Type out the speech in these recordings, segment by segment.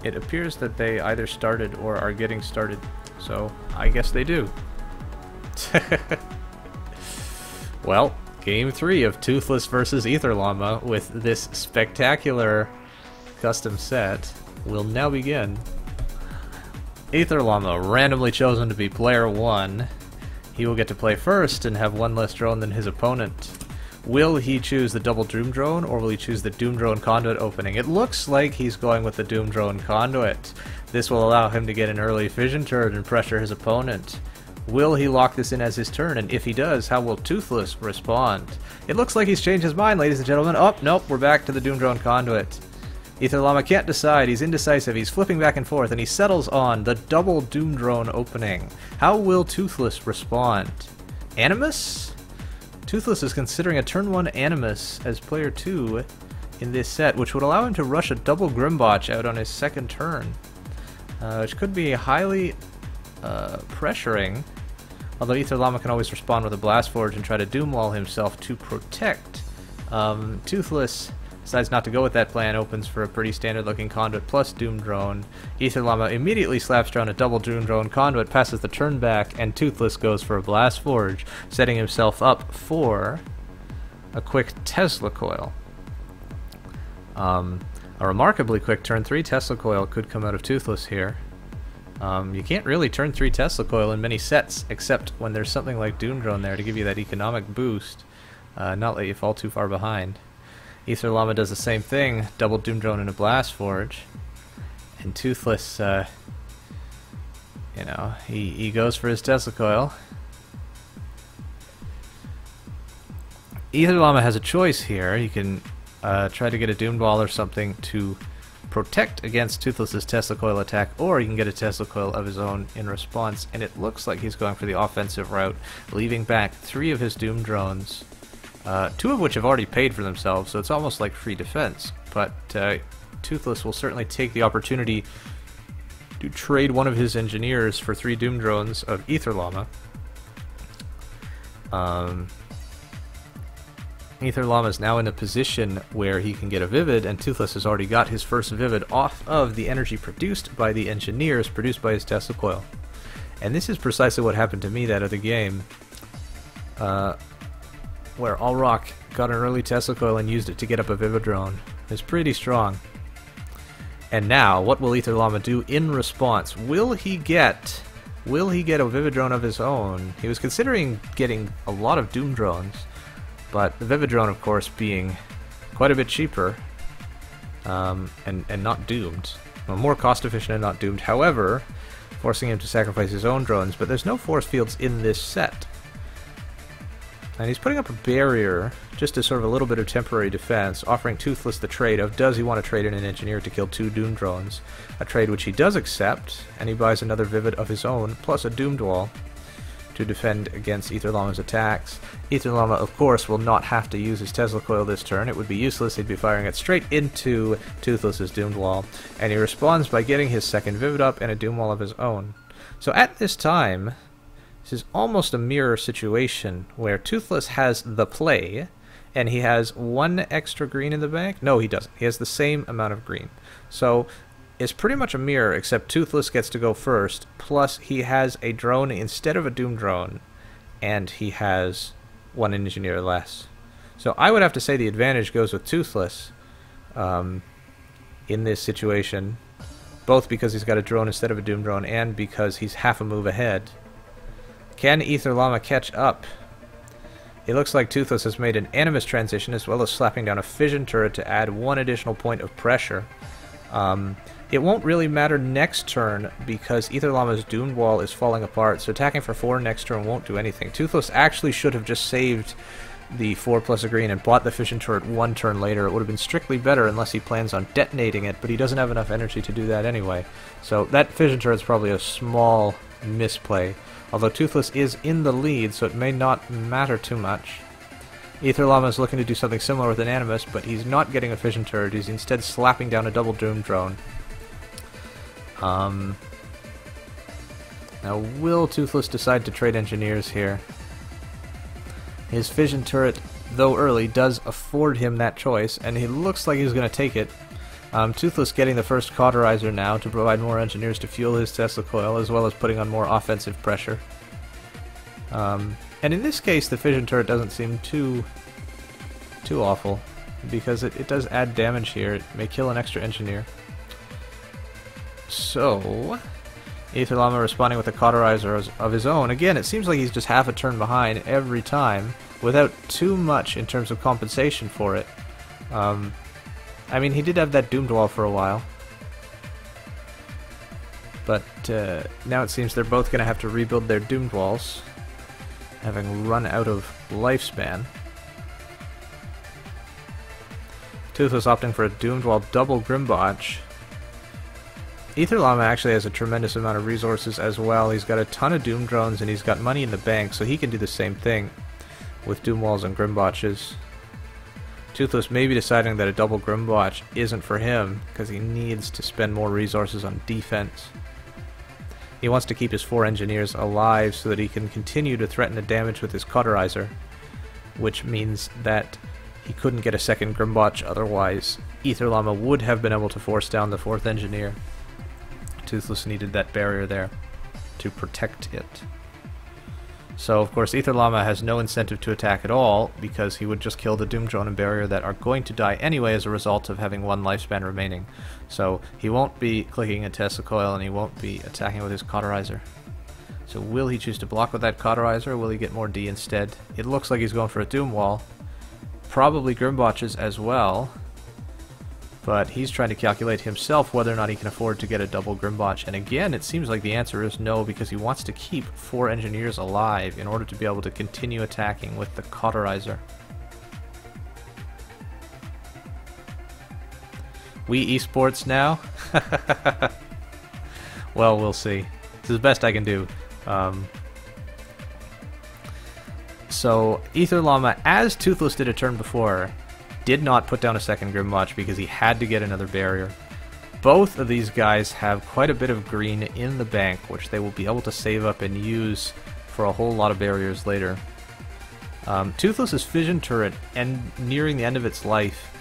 it appears that they either started or are getting started, so I guess they do. Well, Game 3 of Toothless vs. Aether Llama with this spectacular custom set will now begin. Aether Llama, randomly chosen to be player 1. He will get to play first and have one less drone than his opponent. Will he choose the double Doom Drone, or will he choose the Doom Drone Conduit opening? It looks like he's going with the Doom Drone Conduit. This will allow him to get an early fission turret and pressure his opponent. Will he lock this in as his turn, and if he does, how will Toothless respond? It looks like he's changed his mind, ladies and gentlemen. Oh, nope, we're back to the Doom Drone Conduit. Aether Llama can't decide, he's indecisive, he's flipping back and forth, and he settles on the double Doom Drone opening. How will Toothless respond? Animus? Toothless is considering a turn 1 Animus as player 2 in this set, which would allow him to rush a double Grimbotch out on his second turn, which could be highly pressuring, although Aether Llama can always respond with a Blast Forge and try to Doom Wall himself to protect. Toothless decides not to go with that plan, opens for a pretty standard looking Conduit plus Doom Drone. Aether Llama immediately slaps down a double Doom Drone Conduit, passes the turn back, and Toothless goes for a Blast Forge, setting himself up for a quick Tesla Coil. A remarkably quick turn 3 Tesla Coil could come out of Toothless here. You can't really turn 3 Tesla Coil in many sets, except when there's something like Doom Drone there to give you that economic boost, not let you fall too far behind. Aether Llama does the same thing, double Doom Drone and a Blast Forge. And Toothless, you know, he goes for his Tesla Coil. Aether Llama has a choice here. He can try to get a Doom Ball or something to protect against Toothless's Tesla Coil attack, or he can get a Tesla Coil of his own in response, and it looks like he's going for the offensive route, leaving back 3 of his Doom Drones. 2 of which have already paid for themselves, so it's almost like free defense. But Toothless will certainly take the opportunity to trade one of his engineers for 3 Doom Drones of Aether Llama. Aether Llama is now in a position where he can get a Vivid, and Toothless has already got his first Vivid off of the energy produced by the engineers, produced by his Tesla Coil. And this is precisely what happened to me that other game, where Allrock got an early Tesla Coil and used it to get up a Vividrone. It's pretty strong. And now, what will Aether Llama do in response? Will he get a Vividrone of his own? He was considering getting a lot of Doom Drones, but the Vividrone, of course, being quite a bit cheaper, and not doomed. Well, more cost efficient and not doomed, however, forcing him to sacrifice his own drones, but there's no force fields in this set. And he's putting up a barrier, just as sort of a little bit of temporary defense, offering Toothless the trade of, does he want to trade in an engineer to kill 2 Doom Drones? A trade which he does accept, and he buys another Vivid of his own, plus a Doomed Wall, to defend against Aether Llama's attacks. Aether Llama, of course, will not have to use his Tesla Coil this turn. It would be useless. He'd be firing it straight into Toothless's Doomed Wall, and he responds by getting his second Vivid up and a Doom Wall of his own. So at this time, this is almost a mirror situation where Toothless has the play, and he has 1 extra green in the bank. No, he doesn't. He has the same amount of green. So it's pretty much a mirror, except Toothless gets to go first, plus he has a drone instead of a Doom Drone, and he has 1 engineer less. So I would have to say the advantage goes with Toothless in this situation, both because he's got a drone instead of a Doom Drone, and because he's half a move ahead. Can Aether Llama catch up? It looks like Toothless has made an Animus transition, as well as slapping down a Fission Turret to add 1 additional point of pressure. It won't really matter next turn, because Aether Llama's Doomed Wall is falling apart, so attacking for 4 next turn won't do anything. Toothless actually should have just saved the 4 plus a green and bought the Fission Turret 1 turn later. It would have been strictly better unless he plans on detonating it, but he doesn't have enough energy to do that anyway. So that Fission Turret's probably a small misplay. Although Toothless is in the lead, so it may not matter too much. Aether Llama is looking to do something similar with an Animus, but he's not getting a Fission Turret. He's instead slapping down a double Doom Drone. Now, will Toothless decide to trade engineers here? His Fission Turret, though early, does afford him that choice, and he looks like he's going to take it. Toothless getting the first cauterizer now to provide more engineers to fuel his Tesla coil, as well as putting on more offensive pressure. And in this case, the fission turret doesn't seem too awful, because it does add damage here. It may kill an extra engineer. So, Aether Llama responding with a cauterizer of his own. Again, it seems like he's just half a turn behind every time, without too much in terms of compensation for it. I mean, he did have that Doomed Wall for a while. But now it seems they're both going to have to rebuild their Doomed Walls, having run out of lifespan. Toothless opting for a Doomed Wall double Grimbotch. Aether Llama actually has a tremendous amount of resources as well. He's got a ton of Doom Drones and he's got money in the bank, so he can do the same thing with Doom Walls and Grimbotches. Toothless may be deciding that a double Grimbotch isn't for him, because he needs to spend more resources on defense. He wants to keep his 4 engineers alive so that he can continue to threaten the damage with his cauterizer, which means that he couldn't get a second Grimbotch otherwise. Aether Llama would have been able to force down the 4th engineer. Toothless needed that barrier there to protect it. So, of course, Aether Llama has no incentive to attack at all, because he would just kill the Doom Drone and Barrier that are going to die anyway as a result of having 1 lifespan remaining. So, he won't be clicking a Tesla Coil, and he won't be attacking with his Cauterizer. So, will he choose to block with that Cauterizer, or will he get more D instead? It looks like he's going for a Doom Wall. Probably Grimbotches as well. But he's trying to calculate himself whether or not he can afford to get a double Grimbotch. And again, it seems like the answer is no, because he wants to keep 4 engineers alive in order to be able to continue attacking with the Cauterizer. Wii Esports now? Well, we'll see. This is the best I can do. So, Aether Llama, as Toothless did a turn before, did not put down a second Grimbotch because he had to get another barrier. Both of these guys have quite a bit of green in the bank, which they will be able to save up and use for a whole lot of barriers later. Toothless's fission turret nearing the end of its life,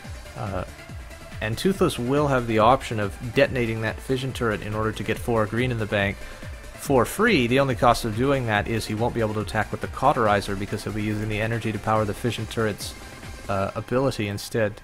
and Toothless will have the option of detonating that fission turret in order to get 4 green in the bank for free. The only cost of doing that is he won't be able to attack with the Cauterizer, because he'll be using the energy to power the fission turret's ability instead.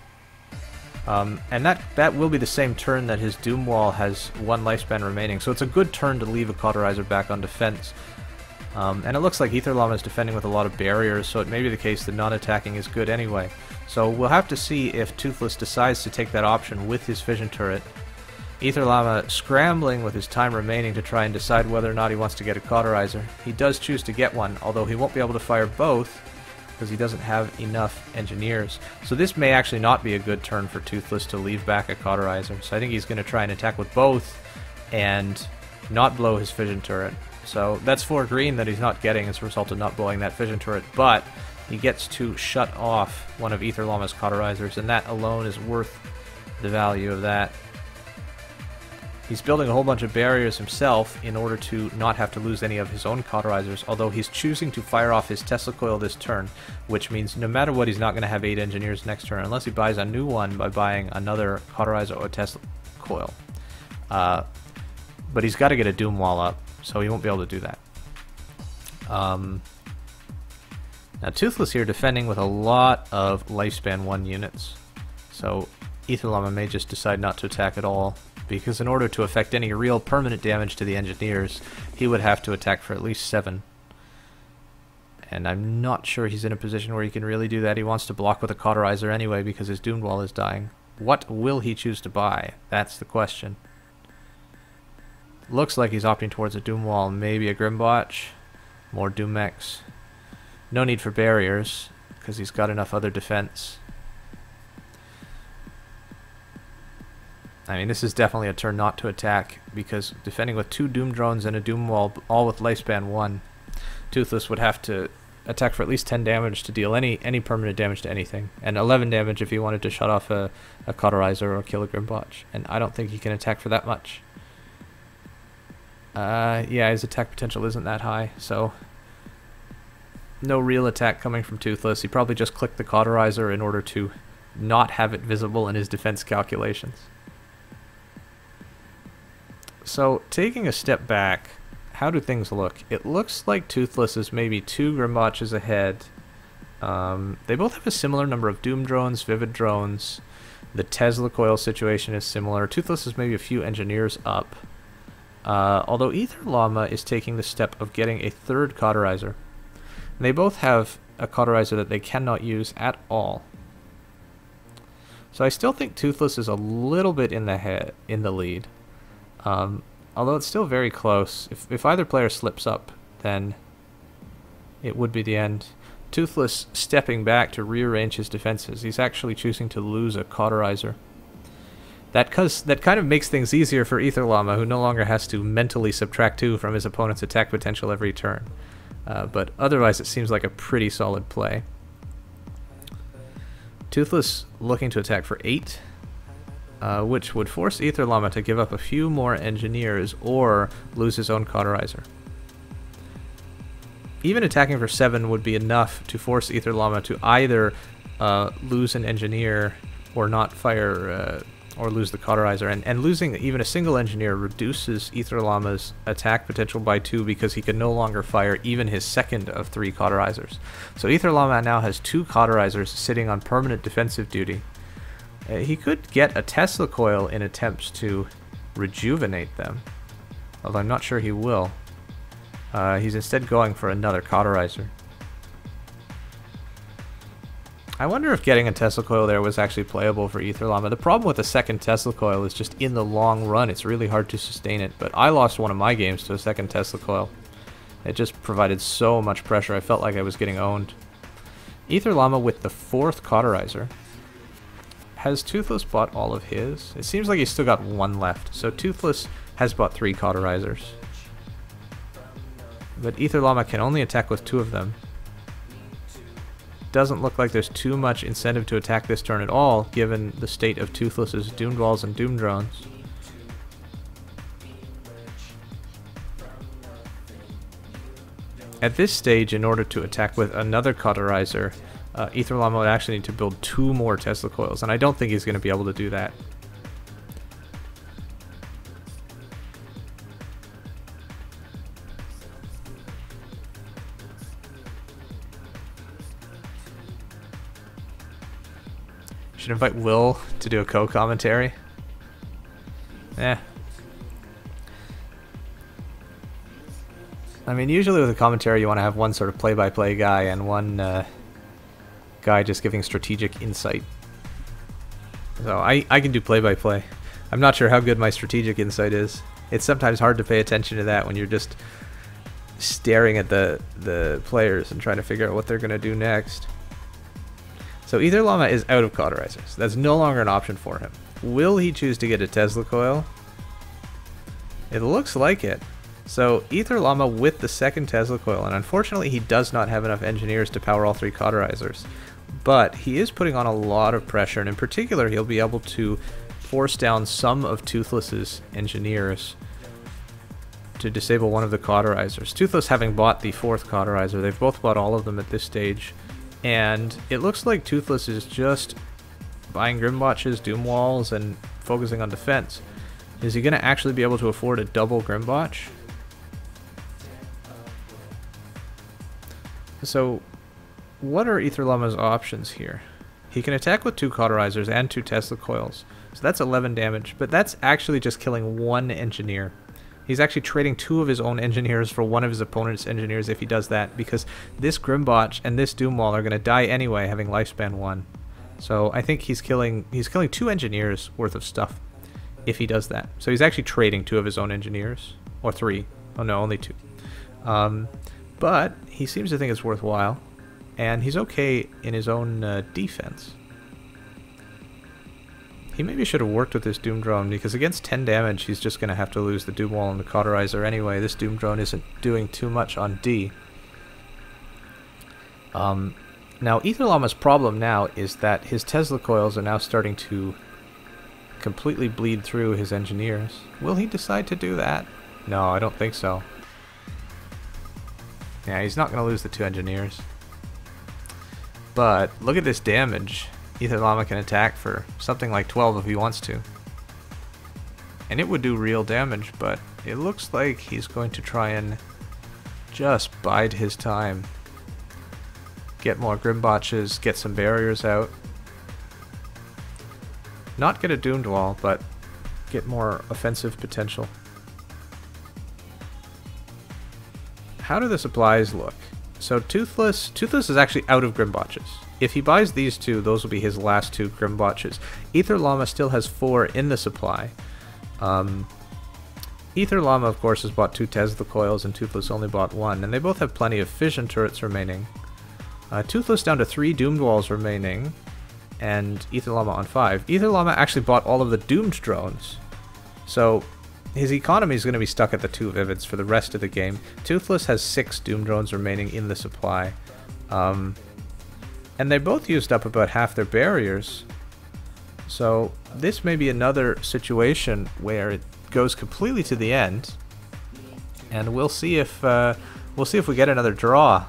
And that will be the same turn that his Doom Wall has 1 lifespan remaining, so it's a good turn to leave a Cauterizer back on defense. And it looks like Aether Llama is defending with a lot of barriers, so it may be the case that non-attacking is good anyway. So we'll have to see if Toothless decides to take that option with his fission turret. Aether Llama scrambling with his time remaining to try and decide whether or not he wants to get a Cauterizer. He does choose to get one, although he won't be able to fire both, because he doesn't have enough engineers. So this may actually not be a good turn for Toothless to leave back a Cauterizer. So I think he's going to try and attack with both and not blow his fission turret. So that's 4 green that he's not getting as a result of not blowing that fission turret, but he gets to shut off one of Aether Llama's Cauterizers, and that alone is worth the value of that. He's building a whole bunch of barriers himself in order to not have to lose any of his own Cauterizers, although he's choosing to fire off his Tesla Coil this turn, which means no matter what, he's not going to have 8 engineers next turn, unless he buys a new one by buying another Cauterizer or Tesla Coil. But he's got to get a Doom Wall up, so he won't be able to do that. Now Toothless here defending with a lot of lifespan 1 units, so Aether Llama may just decide not to attack at all, because in order to affect any real permanent damage to the engineers, he would have to attack for at least 7. And I'm not sure he's in a position where he can really do that. He wants to block with a Cauterizer anyway because his Doomed Wall is dying. What will he choose to buy? That's the question. Looks like he's opting towards a Doom Wall, maybe a Grimbotch, more Doom Mechs. No need for barriers, because he's got enough other defense. I mean, this is definitely a turn not to attack, because defending with 2 Doom Drones and a Doom Wall, all with lifespan 1, Toothless would have to attack for at least 10 damage to deal any permanent damage to anything, and 11 damage if he wanted to shut off a Cauterizer or kill a Grimbotch, and I don't think he can attack for that much. Yeah, his attack potential isn't that high, so no real attack coming from Toothless. He probably just clicked the Cauterizer in order to not have it visible in his defense calculations. So, taking a step back, how do things look? It looks like Toothless is maybe 2 Grimwatches ahead. They both have a similar number of Doom Drones, Vivid Drones. The Tesla Coil situation is similar. Toothless is maybe a few engineers up. Although Aether Llama is taking the step of getting a 3rd Cauterizer. And they both have a Cauterizer that they cannot use at all. So I still think Toothless is a little bit in the lead. Although it's still very close. If either player slips up, then it would be the end. Toothless stepping back to rearrange his defenses. He's actually choosing to lose a Cauterizer. That kind of makes things easier for Aether Llama, who no longer has to mentally subtract 2 from his opponent's attack potential every turn. But otherwise it seems like a pretty solid play. Toothless looking to attack for 8, which would force Aether Llama to give up a few more engineers or lose his own Cauterizer. Even attacking for 7 would be enough to force Aether Llama to either lose an engineer or not fire or lose the Cauterizer. And losing even a single engineer reduces Aether Llama's attack potential by 2 because he can no longer fire even his 2nd of 3 Cauterizers. So Aether Llama now has 2 Cauterizers sitting on permanent defensive duty. He could get a Tesla Coil in attempts to rejuvenate them, although I'm not sure he will. He's instead going for another Cauterizer. I wonder if getting a Tesla Coil there was actually playable for Aether Llama. The problem with the 2nd Tesla Coil is just in the long run, it's really hard to sustain it. But I lost one of my games to a 2nd Tesla Coil. It just provided so much pressure, I felt like I was getting owned. Aether Llama with the 4th Cauterizer. Has Toothless bought all of his? It seems like he's still got 1 left. So Toothless has bought 3 Cauterizers. But Aether Llama can only attack with 2 of them. Doesn't look like there's too much incentive to attack this turn at all, given the state of Toothless's Doom Balls and Doom Drones. At this stage, in order to attack with another Cauterizer, Aether Llama would actually need to build 2 more Tesla Coils, and I don't think he's going to be able to do that. Should invite Will to do a co-commentary. I mean, usually with a commentary you want to have one sort of play-by-play guy and one guy just giving strategic insight. So I can do play-by-play. I'm not sure how good my strategic insight is. It's sometimes hard to pay attention to that when you're just staring at the players and trying to figure out what they're going to do next. So Aether Llama is out of Cauterizers. That's no longer an option for him. Will he choose to get a Tesla Coil? It looks like it. So Aether Llama with the 2nd Tesla Coil, and unfortunately he does not have enough engineers to power all 3 Cauterizers. But he is putting on a lot of pressure, and in particular he'll be able to force down some of Toothless's engineers to disable one of the Cauterizers. Toothless having bought the 4th Cauterizer, they've both bought all of them at this stage. And it looks like Toothless is just buying Grimwatches, Doom Walls, and focusing on defense. Is he going to actually be able to afford a double Grimwatch? So, what are Aether Llama's options here? He can attack with 2 Cauterizers and 2 Tesla Coils. So that's 11 damage, but that's actually just killing 1 engineer. He's actually trading 2 of his own engineers for 1 of his opponent's engineers if he does that, because this Grimbotch and this Doom Wall are going to die anyway, having lifespan 1. So I think he's killing 2 engineers worth of stuff if he does that. So he's actually trading 2 of his own engineers, or 3. Oh no, only 2. But he seems to think it's worthwhile, and he's okay in his own defense. He maybe should have worked with this Doom Drone, because against 10 damage he's just going to have to lose the Doom Wall and the Cauterizer anyway. This Doom Drone isn't doing too much on D. Now Aether Llama's problem now is that his Tesla Coils are now starting to completely bleed through his engineers. Will he decide to do that? No, I don't think so. Yeah, he's not going to lose the 2 engineers. But look at this damage. Aether Llama can attack for something like 12 if he wants to. and it would do real damage, but it looks like he's going to try and just bide his time. Get more Grimbotches, get some barriers out. Not get a Doomed Wall, but get more offensive potential. How do the supplies look? So Toothless is actually out of Grimbotches. If he buys these two, those will be his last two Grimbotches. Aether Llama still has 4 in the supply. Aether Llama, of course, has bought 2 Tesla coils, and Toothless only bought 1, and they both have plenty of fission turrets remaining. Toothless down to 3 Doomed Walls remaining, and Aether Llama on 5. Aether Llama actually bought all of the Doomed drones, so his economy is going to be stuck at the 2 Vivids for the rest of the game. Toothless has 6 Doomed drones remaining in the supply, and they both used up about half their barriers. So this may be another situation where it goes completely to the end, and we'll see if we get another draw.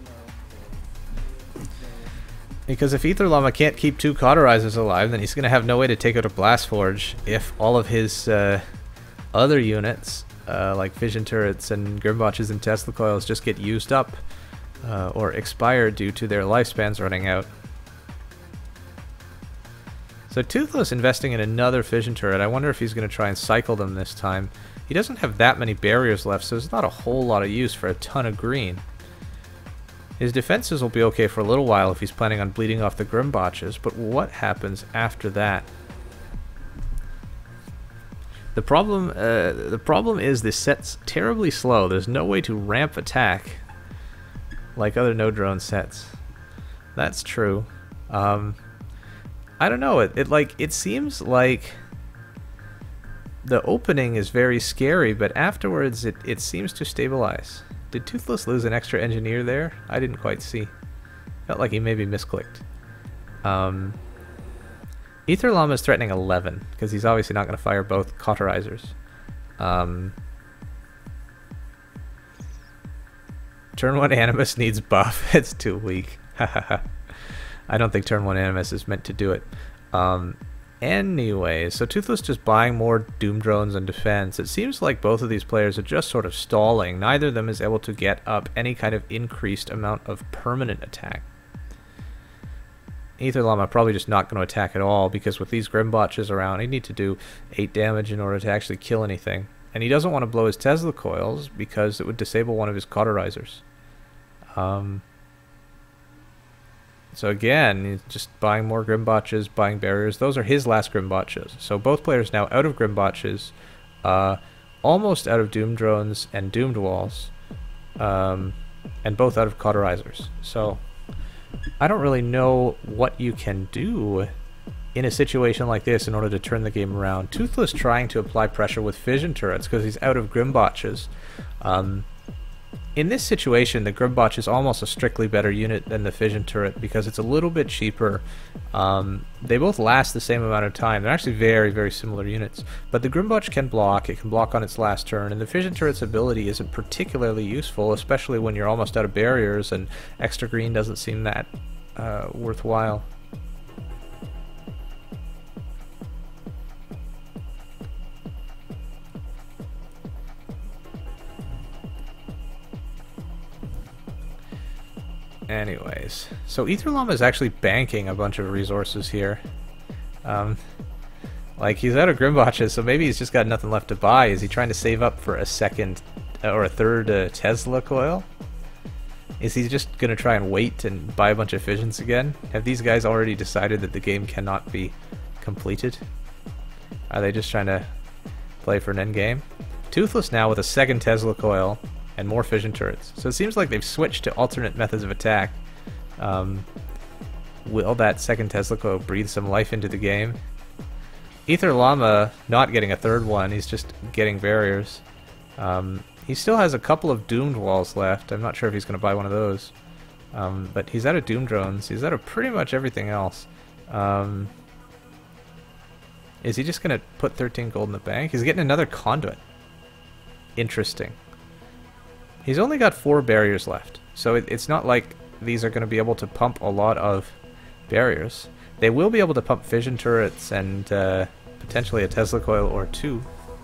Because if Aether Llama can't keep 2 Cauterizers alive, then he's going to have no way to take out a Blast Forge if all of his other units, like Fission Turrets and Grimbotches and Tesla Coils, just get used up or expire due to their lifespans running out. So Toothless investing in another Fission Turret. I wonder if he's going to try and cycle them this time. He doesn't have that many barriers left, so there's not a whole lot of use for a ton of green. His defenses will be okay for a little while if he's planning on bleeding off the Grimbotches, but what happens after that? The problem is this set's terribly slow. There's no way to ramp attack like other no drone sets. That's true. I don't know. It seems like the opening is very scary, but afterwards it seems to stabilize. Did Toothless lose an extra engineer there? I didn't quite see. Felt like he maybe misclicked. Aether Llama is threatening 11, because he's obviously not going to fire both Cauterizers. Turn 1 Animus needs buff. It's too weak. I don't think Turn 1 Animus is meant to do it. Anyway, so Toothless just buying more Doom Drones and defense. It seems like both of these players are just sort of stalling. Neither of them is able to get up any kind of increased amount of permanent attack. Aether Llama probably just not going to attack at all, because with these Grimbotches around, he'd need to do 8 damage in order to actually kill anything. And he doesn't want to blow his Tesla coils because it would disable one of his Cauterizers. So again, he's just buying more Grimbotches, buying barriers. Those are his last Grimbotches. So both players now out of Grimbotches, almost out of Doom Drones and Doomed Walls, and both out of Cauterizers. So I don't really know what you can do in a situation like this in order to turn the game around. Toothless trying to apply pressure with Fission Turrets because he's out of Grimbotches. In this situation, the Grimbotch is almost a strictly better unit than the Fission Turret because it's a little bit cheaper. They both last the same amount of time. They're actually very, very similar units. But the Grimbotch can block. It can block on its last turn. And the Fission Turret's ability isn't particularly useful, especially when you're almost out of barriers and extra green doesn't seem that worthwhile. Anyways, so Aether Llama is actually banking a bunch of resources here. Like, he's out of Grimbotches, so maybe he's just got nothing left to buy. Is he trying to save up for a second or a third Tesla coil? Is he just going to try and wait and buy a bunch of fissions again? Have these guys already decided that the game cannot be completed? Are they just trying to play for an end game? Toothless now with a second Tesla coil and more fission turrets. So it seems like they've switched to alternate methods of attack. Will that second Tesla coil breathe some life into the game? Aether Llama not getting a third one, he's just getting barriers. He still has a couple of Doomed Walls left. I'm not sure if he's going to buy one of those. But he's out of Doom Drones. He's out of pretty much everything else. Is he just going to put 13 gold in the bank? He's getting another Conduit. Interesting. He's only got 4 barriers left, so it's not like these are going to be able to pump a lot of barriers. They will be able to pump fission turrets and potentially a Tesla coil or 2.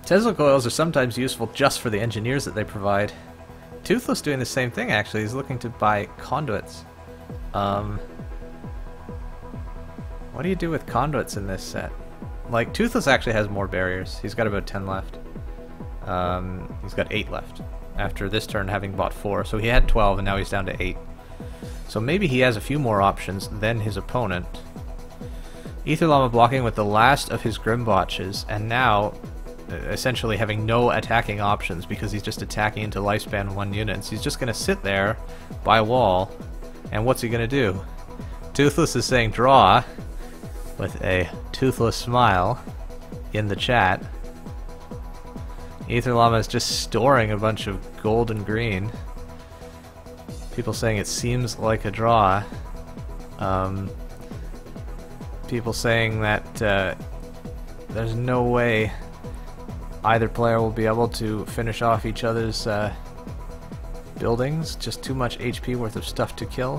Tesla coils are sometimes useful just for the engineers that they provide. Toothless doing the same thing, actually. He's looking to buy conduits. What do you do with conduits in this set? Like, Toothless actually has more barriers. He's got about 10 left. He's got 8 left after this turn having bought 4. So he had 12 and now he's down to 8. So maybe he has a few more options than his opponent. Aether Llama blocking with the last of his Grimbotches, and now essentially having no attacking options because he's just attacking into lifespan 1 units. He's just going to sit there by a wall, and what's he going to do? Toothless is saying draw with a toothless smile in the chat. Aether Llama is just storing a bunch of gold and green. People saying it seems like a draw. People saying that there's no way either player will be able to finish off each other's buildings. Just too much HP worth of stuff to kill.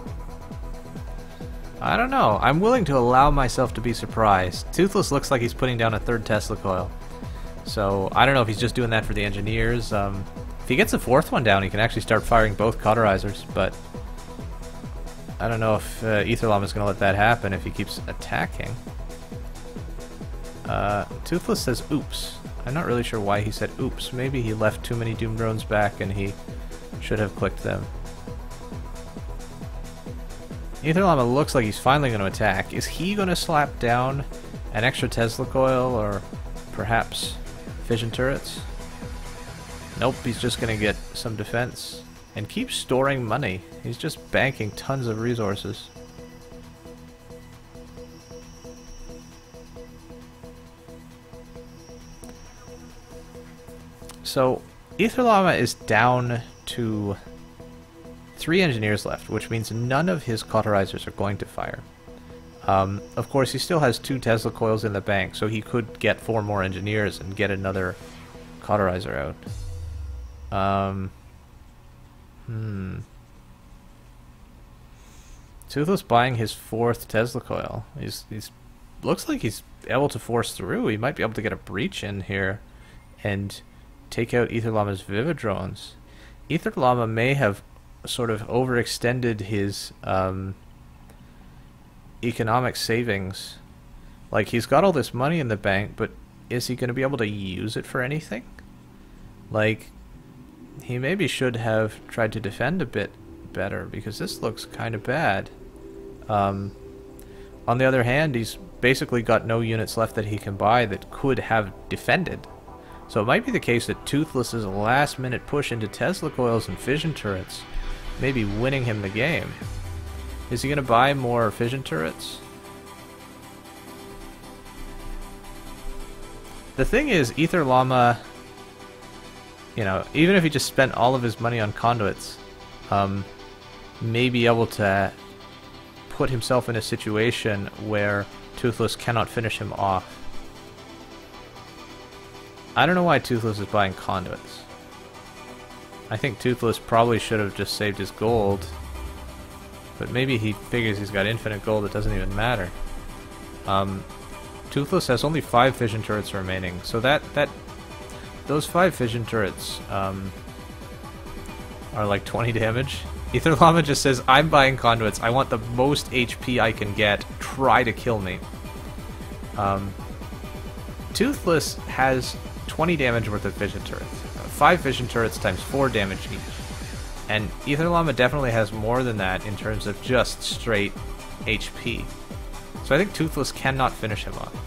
I don't know. I'm willing to allow myself to be surprised. Toothless looks like he's putting down a 3rd Tesla coil. So I don't know if he's just doing that for the engineers. If he gets a 4th one down, he can actually start firing both cauterizers, but I don't know if Aether Llama is going to let that happen if he keeps attacking. Toothless says oops. I'm not really sure why he said oops. Maybe he left too many Doom Drones back and he should have clicked them. Aether Llama looks like he's finally going to attack. Is he going to slap down an extra Tesla coil or perhaps fission turrets? Nope, he's just going to get some defense and keep storing money. He's just banking tons of resources. So Aether Llama is down to 3 engineers left, which means none of his cauterizers are going to fire. Of course, he still has 2 Tesla coils in the bank, so he could get 4 more engineers and get another cauterizer out. Toothless buying his 4th Tesla coil. He's looks like he's able to force through. He might be able to get a breach in here and take out Aether Llama's Vividrones. Aether Llama may have sort of overextended his economic savings. Like, he's got all this money in the bank, but is he going to be able to use it for anything? Like, he maybe should have tried to defend a bit better, because this looks kind of bad. On the other hand, he's basically got no units left that he can buy that could have defended. So it might be the case that Toothless's last-minute push into Tesla coils and fission turrets may be winning him the game. Is he going to buy more fission turrets? The thing is, Aether Llama, you know, even if he just spent all of his money on conduits, may be able to put himself in a situation where Toothless cannot finish him off. I don't know why Toothless is buying conduits. I think Toothless probably should have just saved his gold, but maybe he figures he's got infinite gold, it doesn't even matter. Toothless has only 5 fission turrets remaining, so those 5 fission turrets are like 20 damage. Aether Llama just says, I'm buying conduits, I want the most HP I can get, try to kill me. Toothless has 20 damage worth of fission turrets. 5 fission turrets times 4 damage each. And Aether Llama definitely has more than that in terms of just straight HP. So I think Toothless cannot finish him off.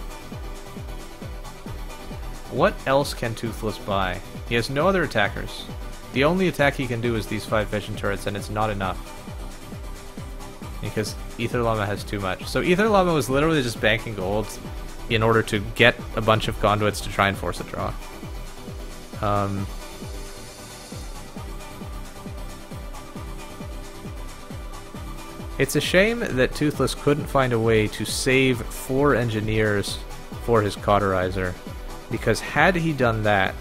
What else can Toothless buy? He has no other attackers. The only attack he can do is these 5 fission turrets, and it's not enough. Because Aether Llama has too much. So Aether Llama was literally just banking gold in order to get a bunch of conduits to try and force a draw. It's a shame that Toothless couldn't find a way to save 4 engineers for his cauterizer, because had he done that,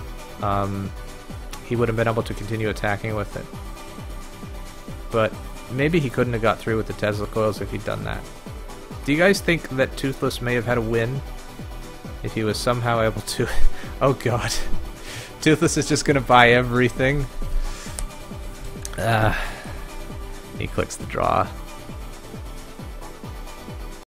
he would have been able to continue attacking with it. But maybe he couldn't have got through with the Tesla coils if he'd done that. Do you guys think that Toothless may have had a win if he was somehow able to... Oh god. Toothless is just gonna buy everything. He clicks the draw.